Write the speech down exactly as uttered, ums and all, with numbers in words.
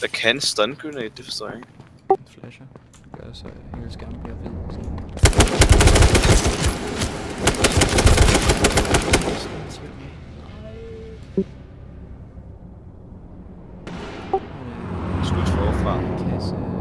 Hvad kan stun grenade? Det forstår jeg ikke. Flasher. Gør så hele skærmen bliver hvid. Skud forfra. Kasse.